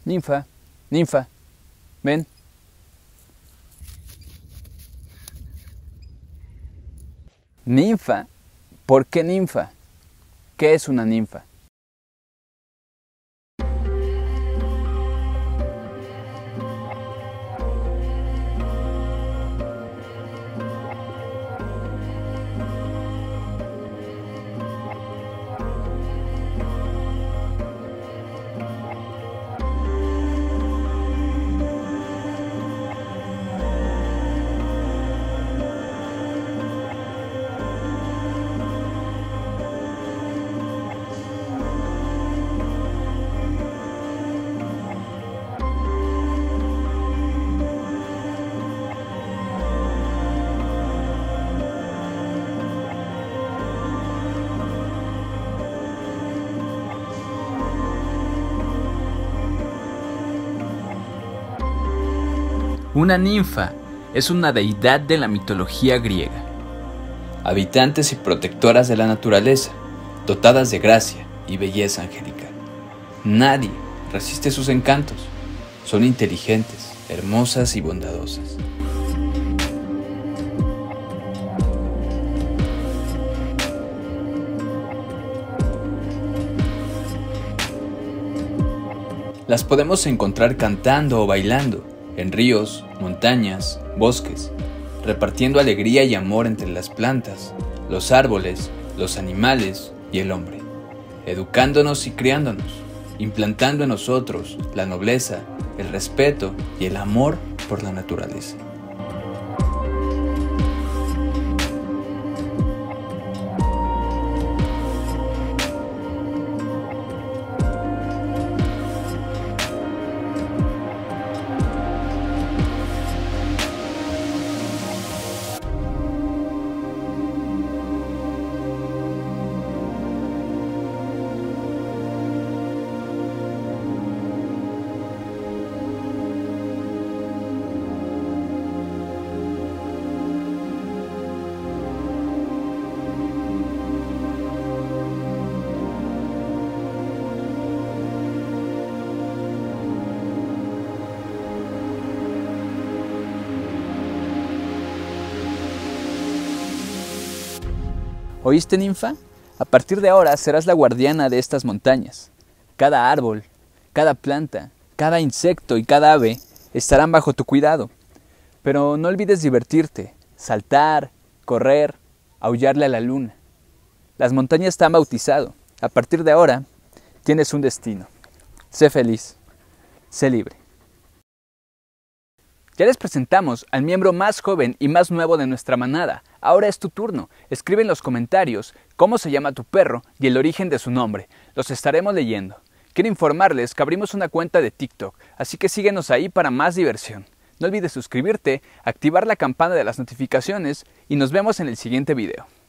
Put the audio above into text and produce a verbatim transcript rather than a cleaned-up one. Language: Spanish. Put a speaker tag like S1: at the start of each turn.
S1: Ninfa, ninfa, ven. Ninfa. ¿Por qué ninfa? ¿Qué es una ninfa? Una ninfa es una deidad de la mitología griega. Habitantes y protectoras de la naturaleza, dotadas de gracia y belleza angelical. Nadie resiste sus encantos. Son inteligentes, hermosas y bondadosas. Las podemos encontrar cantando o bailando en ríos, montañas, bosques, repartiendo alegría y amor entre las plantas, los árboles, los animales y el hombre, educándonos y criándonos, implantando en nosotros la nobleza, el respeto y el amor por la naturaleza. ¿Oíste, ninfa? A partir de ahora serás la guardiana de estas montañas. Cada árbol, cada planta, cada insecto y cada ave estarán bajo tu cuidado. Pero no olvides divertirte, saltar, correr, aullarle a la luna. Las montañas te han bautizado. A partir de ahora tienes un destino. Sé feliz, sé libre. Ya les presentamos al miembro más joven y más nuevo de nuestra manada. Ahora es tu turno. Escribe en los comentarios cómo se llama tu perro y el origen de su nombre. Los estaremos leyendo. Quiero informarles que abrimos una cuenta de TikTok, así que síguenos ahí para más diversión. No olvides suscribirte, activar la campana de las notificaciones y nos vemos en el siguiente video.